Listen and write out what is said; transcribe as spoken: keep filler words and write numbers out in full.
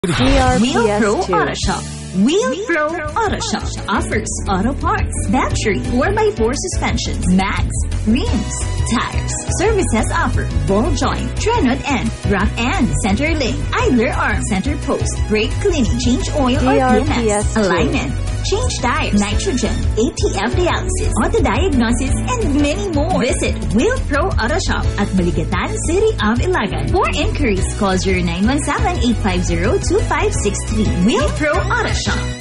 D R P S WheelPro two. Auto Shop. WheelPro Auto Shop offers auto parts, battery, four by four suspensions, mags, rims, tires. Services offer ball joint, tread end, rock end, center link, idler arm, center post, brake cleaning, change oil or D R P P M S, S two. alignment, change tires, nitrogen, A T F dialysis, auto diagnosis, and many more. Visit WheelPro Auto Shop at Maligatan, City of Ilagan. For inquiries, call zero nine one seven, eight five zero, two five six three. WheelPro Auto Shop.